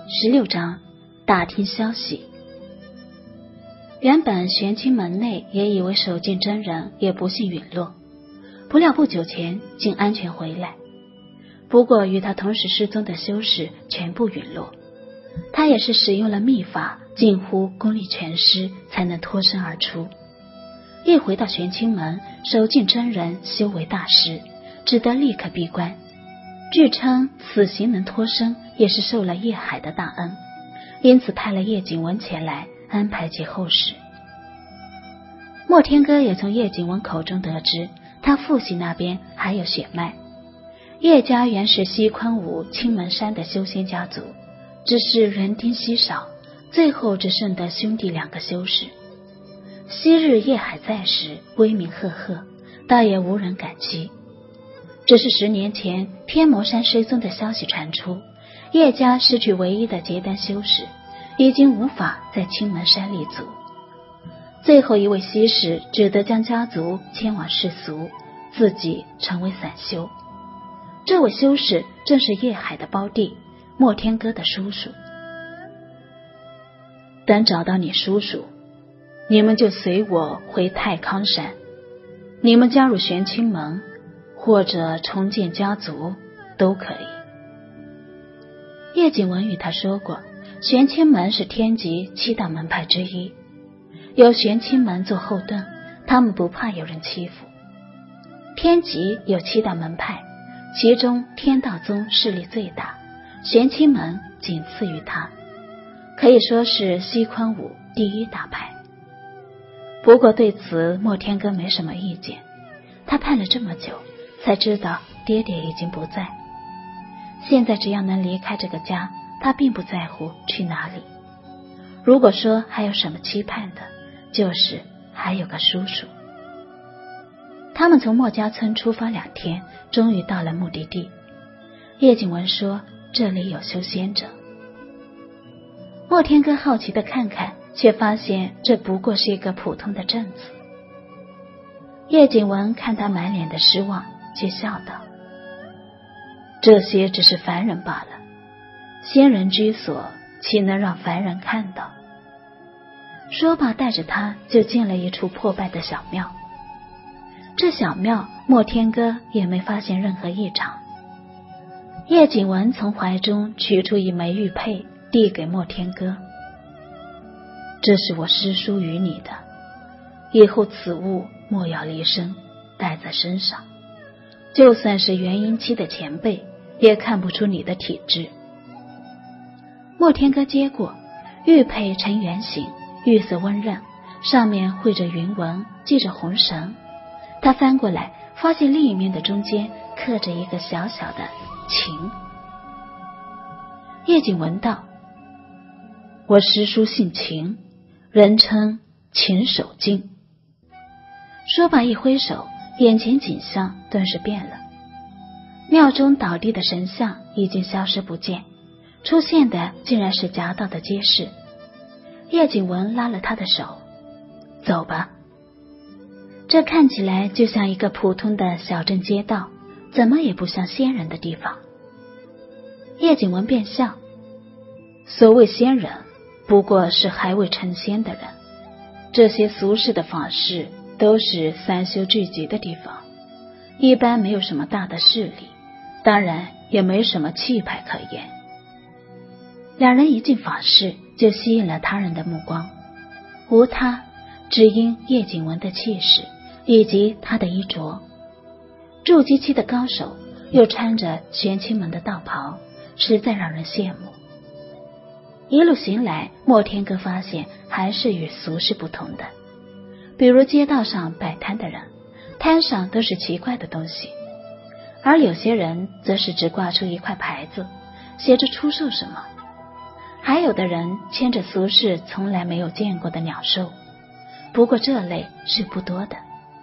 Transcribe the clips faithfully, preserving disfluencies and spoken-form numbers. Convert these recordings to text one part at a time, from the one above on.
十六章打听消息。原本玄清门内也以为守静真人也不幸陨落，不料不久前竟安全回来。不过与他同时失踪的修士全部陨落，他也是使用了秘法，近乎功力全失，才能脱身而出。一回到玄清门，守静真人修为大失，只得立刻闭关。据称此行能脱身也是受了叶海的大恩，因此派了叶景文前来安排其后事。莫天歌也从叶景文口中得知，他父系那边还有血脉。叶家原是西昆武青门山的修仙家族，只是人丁稀少，最后只剩得兄弟两个修士。昔日叶海在时威名赫赫，倒也无人敢欺。只是十年前天魔山失踪的消息传出，叶家失去唯一的结丹修士，已经无法在青门山立足。最后一位西士只得将家族迁往世俗，自己成为散修。这位修士正是叶海的胞弟，莫天歌的叔叔。等找到你叔叔，你们就随我回太康山，你们加入玄清门或者重建家族都可以。叶景文与他说过，玄清门是天极七大门派之一，有玄清门做后盾，他们不怕有人欺负。天极有七大门派，其中天道宗势力最大，玄清门仅次于他，可以说是西昆武第一大派。不过对此莫天歌没什么意见，他盼了这么久，才知道爹爹已经不在。现在只要能离开这个家，他并不在乎去哪里。如果说还有什么期盼的，就是还有个叔叔。他们从莫家村出发两天，终于到了目的地。叶景文说这里有修仙者。莫天歌好奇地看看，却发现这不过是一个普通的镇子。叶景文看他满脸的失望，却笑道：这些只是凡人罢了，仙人居所岂能让凡人看到？说罢带着他就进了一处破败的小庙。这小庙莫天歌也没发现任何异常。叶景文从怀中取出一枚玉佩，递给莫天歌：这是我师叔与你的，以后此物莫要离身，带在身上，就算是元婴期的前辈也看不出你的体质。莫天歌接过玉佩，呈圆形，玉色温润，上面绘着云纹，系着红绳。他翻过来，发现另一面的中间刻着一个小小的秦。叶景文道：我师叔姓秦，人称秦守静。说罢一挥手，眼前景象顿时变了。庙中倒地的神像已经消失不见，出现的竟然是夹道的街市。叶景文拉了他的手：走吧。这看起来就像一个普通的小镇街道，怎么也不像仙人的地方。叶景文便笑：所谓仙人，不过是还未成仙的人，这些俗世的法事都是散修聚集的地方，一般没有什么大的势力，当然也没什么气派可言。两人一进法室，就吸引了他人的目光，无他，只因叶景文的气势以及他的衣着。筑基期的高手，又穿着玄清门的道袍，实在让人羡慕。一路行来，莫天歌发现还是与俗世不同的。比如街道上摆摊的人，摊上都是奇怪的东西，而有些人则是只挂出一块牌子，写着出售什么。还有的人牵着俗世从来没有见过的鸟兽，不过这类是不多的。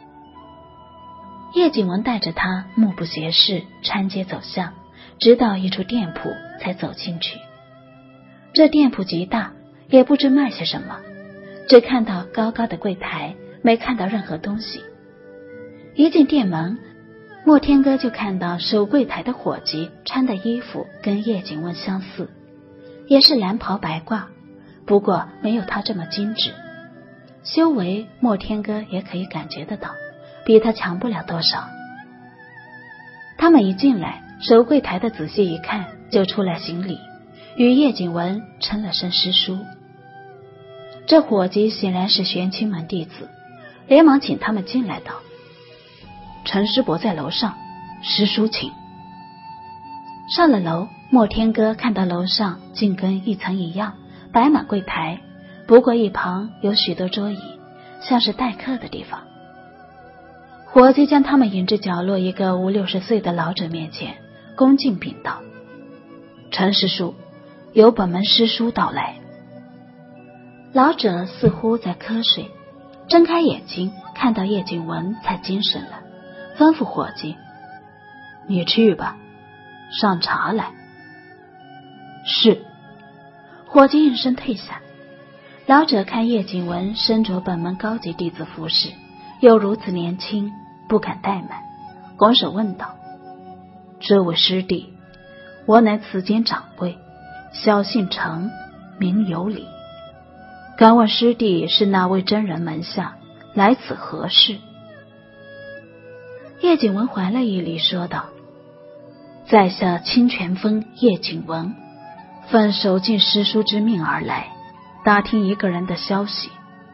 叶景文带着他目不斜视，穿街走巷，直到一处店铺才走进去。这店铺极大，也不知卖些什么，只看到高高的柜台，没看到任何东西。一进店门，莫天歌就看到守柜台的伙计穿的衣服跟叶景文相似， 也是蓝袍白褂，不过没有他这么精致。修为莫天歌也可以感觉得到，比他强不了多少。他们一进来，守柜台的仔细一看，就出来行礼，与叶景文称了声师叔。这伙计显然是玄清门弟子，连忙请他们进来道：陈师伯在楼上，师叔请。上了楼，莫天歌看到楼上竟跟一层一样，摆满柜台，不过一旁有许多桌椅，像是待客的地方。伙计将他们引至角落一个五六十岁的老者面前，恭敬禀道：陈师叔，有本门师叔到来。老者似乎在瞌睡，睁开眼睛看到叶景文才精神了，吩咐伙计：你去吧，上茶来。是。伙计应声退下。老者看叶景文身着本门高级弟子服饰，又如此年轻，不敢怠慢，拱手问道：这位师弟，我乃此间掌柜，小姓程，名有礼，敢问师弟是哪位真人门下，来此何事？叶景文还了一礼，说道：在下清泉峰叶景文，奉守敬师叔之命而来，打听一个人的消息。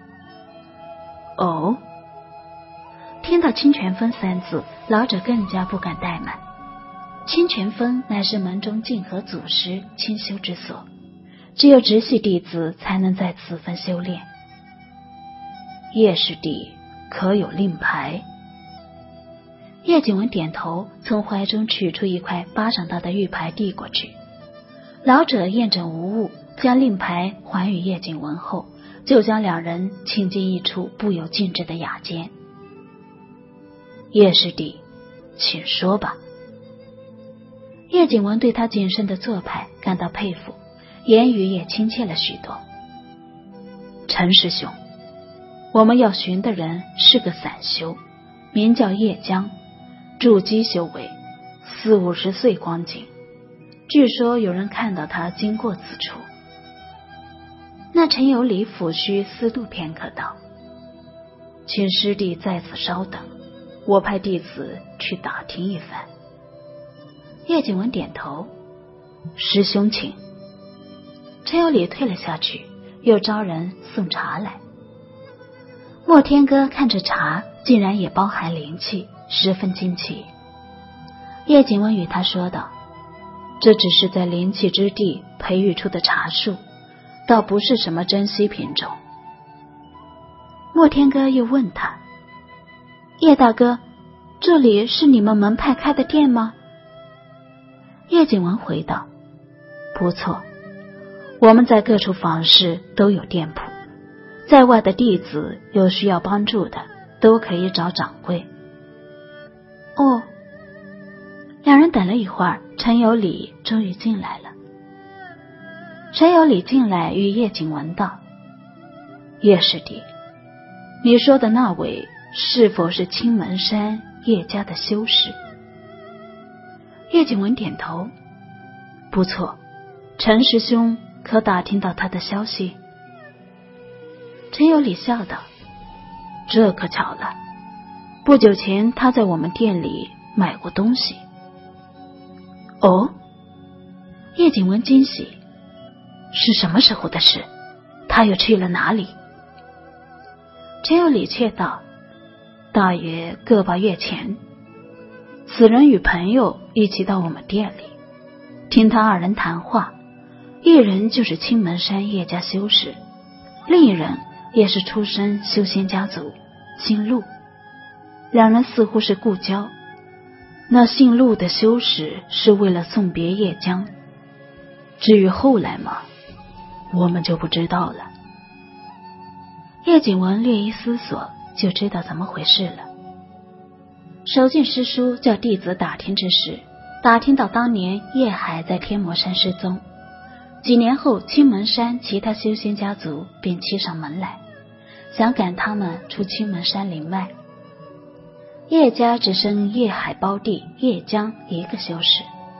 哦。听到清泉峰三字，老者更加不敢怠慢。清泉峰乃是门中净和祖师清修之所，只有直系弟子才能在此分修炼。叶师弟可有令牌？叶景文点头，从怀中取出一块巴掌大的玉牌递过去。老者验证无误，将令牌还与叶景文后，就将两人请进一处布有禁制的雅间。叶师弟，请说吧。叶景文对他谨慎的做派感到佩服，言语也亲切了许多。陈师兄，我们要寻的人是个散修，名叫叶江，筑基修为，四五十岁光景，据说有人看到他经过此处。那陈有礼抚须思度片刻道：请师弟在此稍等，我派弟子去打听一番。叶景文点头：师兄请。陈有礼退了下去，又招人送茶来。莫天歌看着茶竟然也包含灵气，十分惊奇。叶景文与他说道：这只是在灵气之地培育出的茶树，倒不是什么珍稀品种。莫天歌又问他：叶大哥，这里是你们门派开的店吗？叶景文回道：不错，我们在各处坊市都有店铺，在外的弟子有需要帮助的，都可以找掌柜。哦。两人等了一会儿，陈有礼终于进来了。陈有礼进来与叶景文道：叶师弟，你说的那位是否是青门山叶家的修士？叶景文点头：不错，陈师兄可打听到他的消息？陈有礼笑道：这可巧了，不久前他在我们店里买过东西。哦。叶景文惊喜：是什么时候的事？他又去了哪里？陈有礼却道：大约个把月前，此人与朋友一起到我们店里，听他二人谈话，一人就是青门山叶家修士，另一人也是出身修仙家族，姓陆，两人似乎是故交。那姓陆的修士是为了送别叶江，至于后来嘛，我们就不知道了。叶景文略一思索，就知道怎么回事了。守敬师叔叫弟子打听之时，打听到当年叶海在天魔山失踪，几年后青门山其他修仙家族便欺上门来，想赶他们出青门山林外。叶家只剩叶海胞弟叶江一个修士，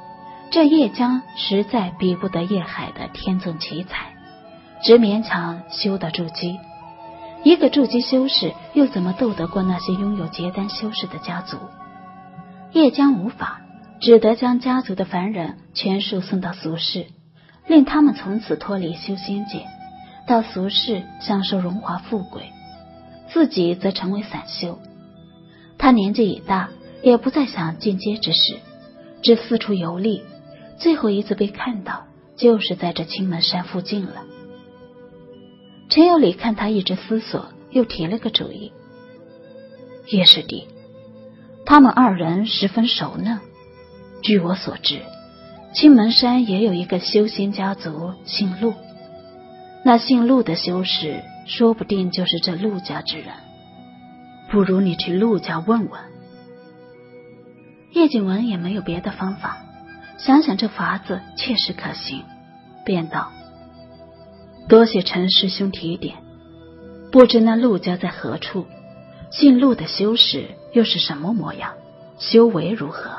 这叶江实在比不得叶海的天纵奇才，只勉强修到筑基。一个筑基修士又怎么斗得过那些拥有结丹修士的家族？叶江无法，只得将家族的凡人全数送到俗世，令他们从此脱离修仙界，到俗世享受荣华富贵，自己则成为散修。他年纪已大，也不再想进阶之事，只四处游历，最后一次被看到就是在这青门山附近了。陈有礼看他一直思索，又提了个主意。叶师弟，他们二人十分熟呢。据我所知，青门山也有一个修仙家族姓陆，那姓陆的修士说不定就是这陆家之人，不如你去陆家问问。叶景文也没有别的方法，想想这法子确实可行，便道：多谢陈师兄提点，不知那陆家在何处，姓陆的修士又是什么模样，修为如何？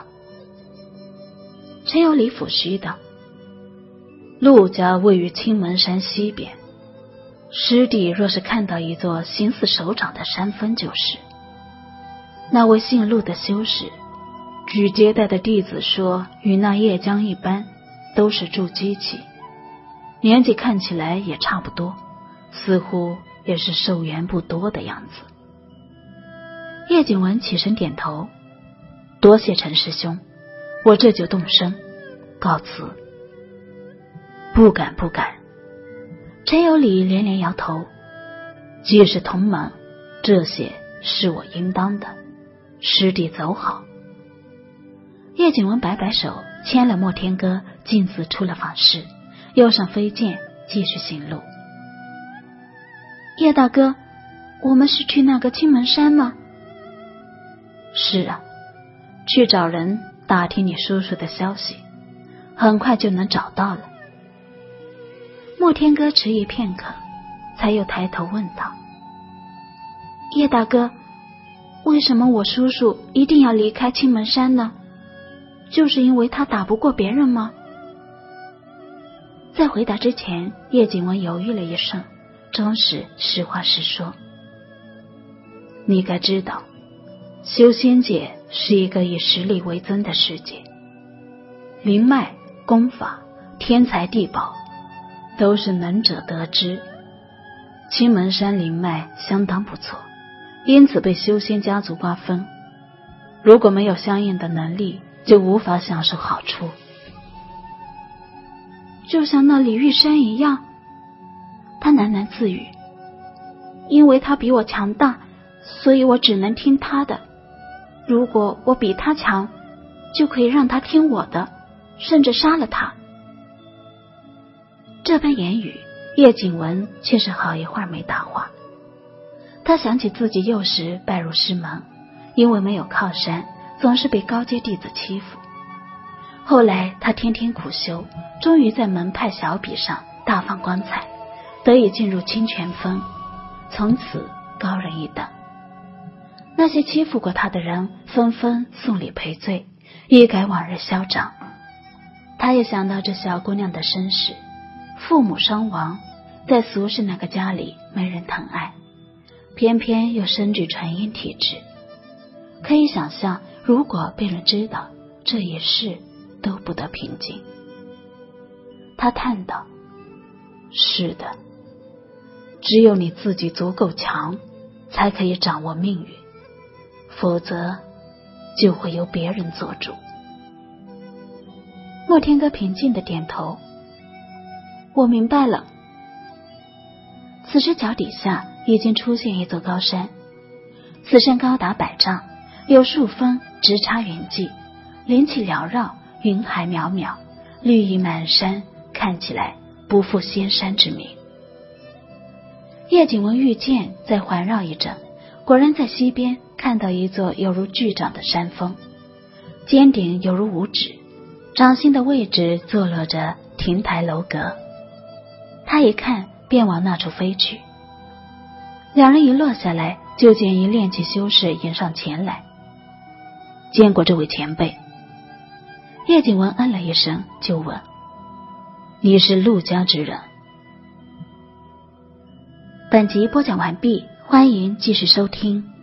陈有礼抚须道：陆家位于青门山西边，师弟若是看到一座形似手掌的山峰就是。那位姓陆的修士，据接待的弟子说，与那叶江一般，都是筑基期，年纪看起来也差不多，似乎也是寿元不多的样子。叶景文起身点头：多谢陈师兄，我这就动身，告辞。不敢不敢。陈有礼连连摇头：既是同门，这些是我应当的，师弟走好。叶景文摆摆手，牵了莫天歌径自出了坊室，又上飞剑继续行路。叶大哥，我们是去那个青门山吗？是啊，去找人打听你叔叔的消息，很快就能找到了。莫天歌迟疑片刻，才又抬头问道：叶大哥，为什么我叔叔一定要离开青门山呢？就是因为他打不过别人吗？在回答之前，叶景文犹豫了一瞬，终是实话实说：你该知道，修仙界是一个以实力为尊的世界，灵脉、功法、天才地宝都是能者得之。青门山灵脉相当不错，因此被修仙家族瓜分，如果没有相应的能力，就无法享受好处。就像那李玉山一样，他喃喃自语：因为他比我强大，所以我只能听他的，如果我比他强，就可以让他听我的，甚至杀了他。这般言语，叶景文却是好一会儿没答话。他想起自己幼时拜入师门，因为没有靠山，总是被高阶弟子欺负。后来他天天苦修，终于在门派小比上大放光彩，得以进入清泉峰，从此高人一等。那些欺负过他的人纷纷送礼赔罪，一改往日嚣张。他也想到这小姑娘的身世，父母双亡，在俗世那个家里没人疼爱，偏偏又身具纯阴体质，可以想象，如果被人知道，这一世都不得平静。他叹道：是的，只有你自己足够强，才可以掌握命运，否则就会由别人做主。莫天歌平静地点头：我明白了。此时脚底下已经出现一座高山，此山高达百丈，有数峰直插云际，灵气缭绕，云海渺渺，绿意满山，看起来不负仙山之名。叶景文御剑再环绕一阵，果然在西边看到一座犹如巨掌的山峰，尖顶犹如五指，掌心的位置坐落着亭台楼阁。他一看便往那处飞去。两人一落下来，就见一炼气修士迎上前来：见过这位前辈。 叶景文嗯了一声，就问：你是陆家之人？本集播讲完毕，欢迎继续收听。